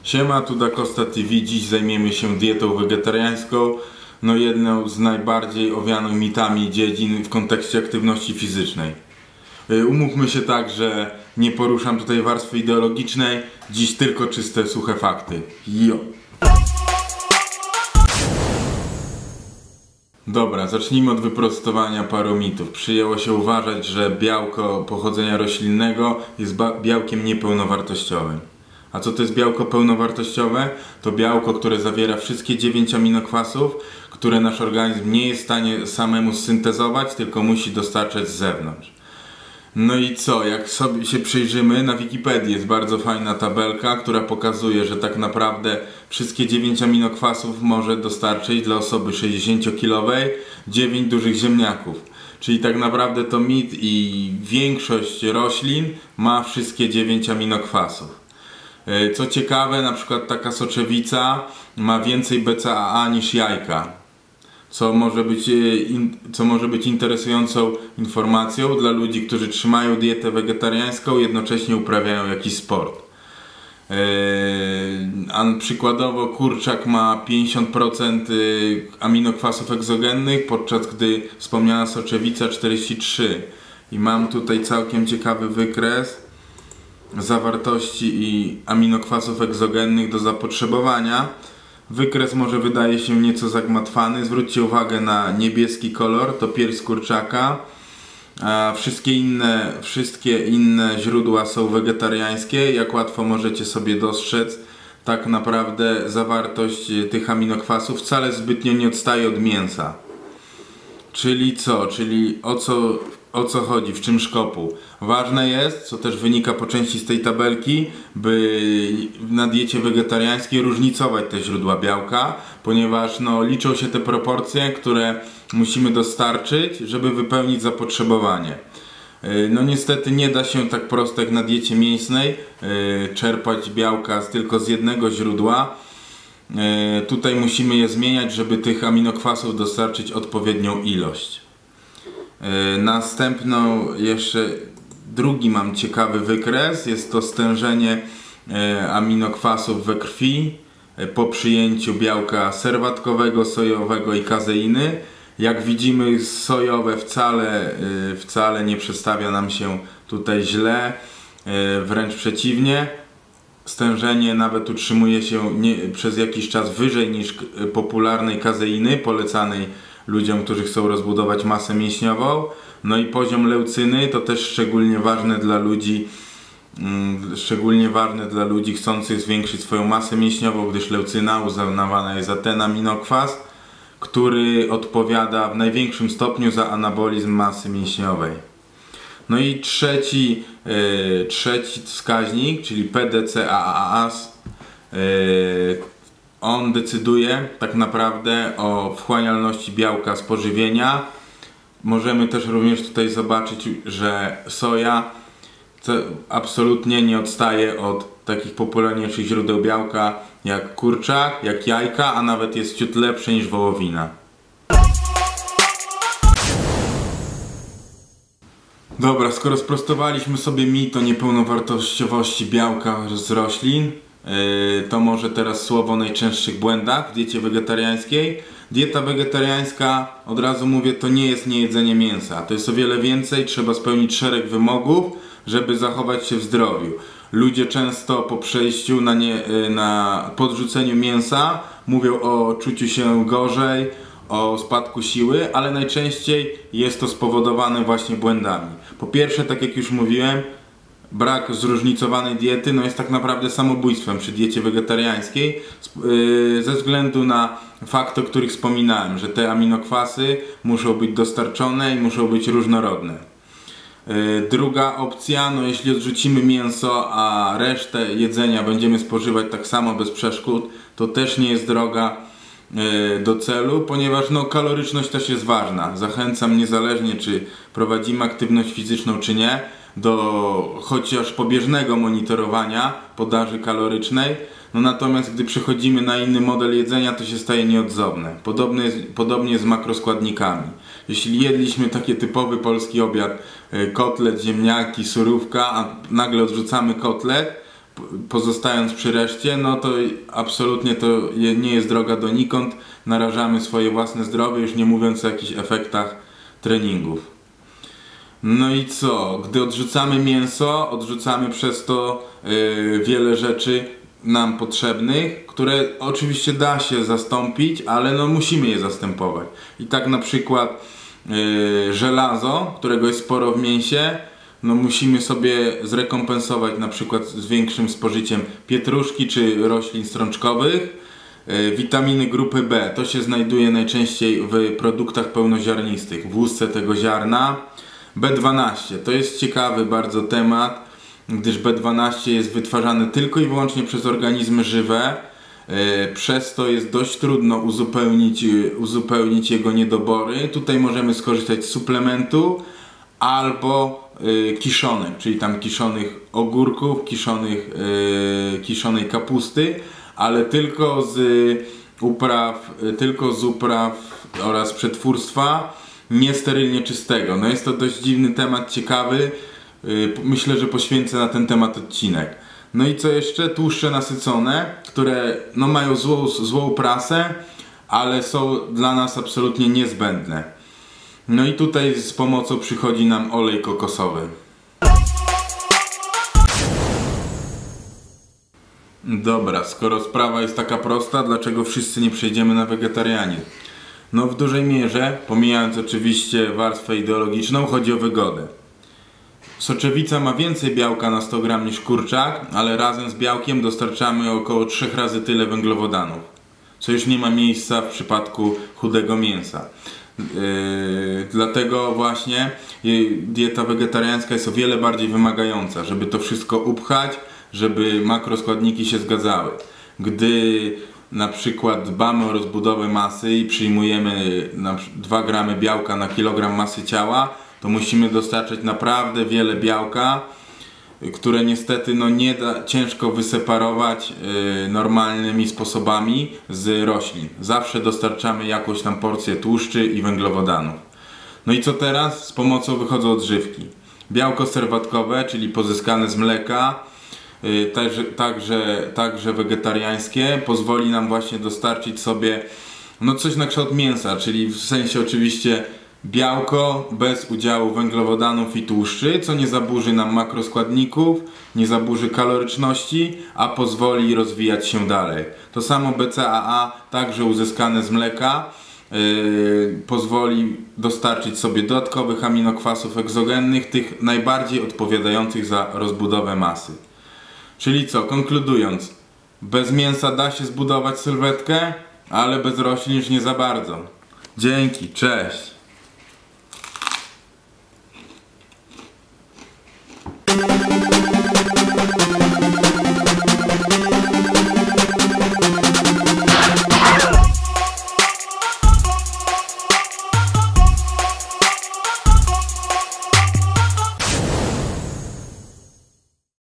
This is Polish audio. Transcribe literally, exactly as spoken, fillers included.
Siema, tu Da Costa T V. Dziś zajmiemy się dietą wegetariańską, no jedną z najbardziej owianą mitami dziedzin w kontekście aktywności fizycznej. Umówmy się tak, że nie poruszam tutaj warstwy ideologicznej, dziś tylko czyste, suche fakty. Jo! Dobra, zacznijmy od wyprostowania paru mitów. Przyjęło się uważać, że białko pochodzenia roślinnego jest białkiem niepełnowartościowym. A co to jest białko pełnowartościowe? To białko, które zawiera wszystkie dziewięć aminokwasów, które nasz organizm nie jest w stanie samemu syntezować, tylko musi dostarczać z zewnątrz. No i co? Jak sobie się przyjrzymy, na Wikipedii jest bardzo fajna tabelka, która pokazuje, że tak naprawdę wszystkie dziewięć aminokwasów może dostarczyć dla osoby sześćdziesięciokilowej dziewięć dużych ziemniaków. Czyli tak naprawdę to mit i większość roślin ma wszystkie dziewięć aminokwasów. Co ciekawe, na przykład taka soczewica ma więcej B C A A niż jajka, co może być, co może być interesującą informacją dla ludzi, którzy trzymają dietę wegetariańską, jednocześnie uprawiają jakiś sport. A przykładowo kurczak ma pięćdziesiąt procent aminokwasów egzogennych, podczas gdy wspomniana soczewica czterdzieści trzy procent. I mam tutaj całkiem ciekawy wykres zawartości i aminokwasów egzogennych do zapotrzebowania. Wykres może wydaje się nieco zagmatwany. Zwróćcie uwagę na niebieski kolor, to pierś kurczaka. A wszystkie inne, wszystkie inne źródła są wegetariańskie. Jak łatwo możecie sobie dostrzec, tak naprawdę zawartość tych aminokwasów wcale zbytnio nie odstaje od mięsa. Czyli co? Czyli o co, o co chodzi? W czym szkopu? Ważne jest, co też wynika po części z tej tabelki, by na diecie wegetariańskiej różnicować te źródła białka, ponieważ no, liczą się te proporcje, które musimy dostarczyć, żeby wypełnić zapotrzebowanie. No niestety nie da się tak prosto jak na diecie mięsnej czerpać białka tylko z jednego źródła. Tutaj musimy je zmieniać, żeby tych aminokwasów dostarczyć odpowiednią ilość. Następną jeszcze drugi mam ciekawy wykres, jest to stężenie aminokwasów we krwi po przyjęciu białka serwatkowego, sojowego i kazeiny. Jak widzimy, sojowe wcale, wcale nie przedstawia nam się tutaj źle, wręcz przeciwnie. Stężenie nawet utrzymuje się nie, przez jakiś czas wyżej niż popularnej kazeiny, polecanej ludziom, którzy chcą rozbudować masę mięśniową. No i poziom leucyny to też szczególnie ważne dla ludzi, mm, szczególnie ważne dla ludzi chcących zwiększyć swoją masę mięśniową, gdyż leucyna uznawana jest za ten aminokwas, który odpowiada w największym stopniu za anabolizm masy mięśniowej. No i trzeci, yy, trzeci wskaźnik, czyli P D C A A S, yy, on decyduje tak naprawdę o wchłanialności białka z pożywienia. Możemy też również tutaj zobaczyć, że soja absolutnie nie odstaje od takich popularniejszych źródeł białka jak kurczak, jak jajka, a nawet jest ciut lepsze niż wołowina. Dobra, skoro sprostowaliśmy sobie mit o niepełnowartościowości białka z roślin, to może teraz słowo o najczęstszych błędach w diecie wegetariańskiej. Dieta wegetariańska, od razu mówię, to nie jest niejedzenie mięsa. To jest o wiele więcej, trzeba spełnić szereg wymogów, żeby zachować się w zdrowiu. Ludzie często po przejściu na, nie, na podrzuceniu mięsa mówią o czuciu się gorzej, o spadku siły, ale najczęściej jest to spowodowane właśnie błędami. Po pierwsze, tak jak już mówiłem, brak zróżnicowanej diety no jest tak naprawdę samobójstwem przy diecie wegetariańskiej ze względu na fakty, o których wspominałem, że te aminokwasy muszą być dostarczone i muszą być różnorodne. Druga opcja, no jeśli odrzucimy mięso, a resztę jedzenia będziemy spożywać tak samo bez przeszkód, to też nie jest droga do celu, ponieważ no, kaloryczność też jest ważna. Zachęcam, niezależnie czy prowadzimy aktywność fizyczną czy nie, do chociaż pobieżnego monitorowania podaży kalorycznej. No natomiast gdy przechodzimy na inny model jedzenia, to się staje nieodzowne. Podobnie jest, podobnie z makroskładnikami. Jeśli jedliśmy taki typowy polski obiad, kotlet, ziemniaki, surówka, a nagle odrzucamy kotlet, pozostając przy reszcie, no to absolutnie to nie jest droga donikąd. Narażamy swoje własne zdrowie, już nie mówiąc o jakichś efektach treningów. No i co? Gdy odrzucamy mięso, odrzucamy przez to yy, wiele rzeczy nam potrzebnych, które oczywiście da się zastąpić, ale no musimy je zastępować. I tak na przykład yy, żelazo, którego jest sporo w mięsie, no musimy sobie zrekompensować na przykład z większym spożyciem pietruszki czy roślin strączkowych. Yy, witaminy grupy B, to się znajduje najczęściej w produktach pełnoziarnistych, w łusce tego ziarna. B dwanaście, to jest ciekawy bardzo temat, gdyż B dwanaście jest wytwarzane tylko i wyłącznie przez organizmy żywe, yy, przez to jest dość trudno uzupełnić, yy, uzupełnić jego niedobory. Tutaj możemy skorzystać z suplementu albo yy, kiszonek, czyli tam kiszonych ogórków, kiszonych, yy, kiszonej kapusty, ale tylko z upraw, yy, tylko z upraw oraz przetwórstwa niesterylnie czystego. No jest to dość dziwny temat, ciekawy. Myślę, że poświęcę na ten temat odcinek. No i co jeszcze? Tłuszcze nasycone, które no mają złą, złą prasę, ale są dla nas absolutnie niezbędne. No i tutaj z pomocą przychodzi nam olej kokosowy. Dobra, skoro sprawa jest taka prosta, dlaczego wszyscy nie przejdziemy na wegetarianizm? No w dużej mierze, pomijając oczywiście warstwę ideologiczną, chodzi o wygodę. Soczewica ma więcej białka na sto gram niż kurczak, ale razem z białkiem dostarczamy około trzy razy tyle węglowodanów, co już nie ma miejsca w przypadku chudego mięsa. Yy, dlatego właśnie dieta wegetariańska jest o wiele bardziej wymagająca, żeby to wszystko upchać, żeby makroskładniki się zgadzały. Gdy na przykład dbamy o rozbudowę masy i przyjmujemy dwa gramy białka na kilogram masy ciała, to musimy dostarczać naprawdę wiele białka, które niestety no nie da, ciężko wyseparować yy, normalnymi sposobami z roślin. Zawsze dostarczamy jakąś tam porcję tłuszczy i węglowodanów. No i co teraz? Z pomocą wychodzą odżywki. Białko serwatkowe, czyli pozyskane z mleka, yy, także, także, także wegetariańskie, pozwoli nam właśnie dostarczyć sobie no coś na kształt mięsa, czyli w sensie oczywiście białko bez udziału węglowodanów i tłuszczy, co nie zaburzy nam makroskładników, nie zaburzy kaloryczności, a pozwoli rozwijać się dalej. To samo B C A A, także uzyskane z mleka, yy, pozwoli dostarczyć sobie dodatkowych aminokwasów egzogennych, tych najbardziej odpowiadających za rozbudowę masy. Czyli co, konkludując, bez mięsa da się zbudować sylwetkę, ale bez roślin już nie za bardzo. Dzięki, cześć!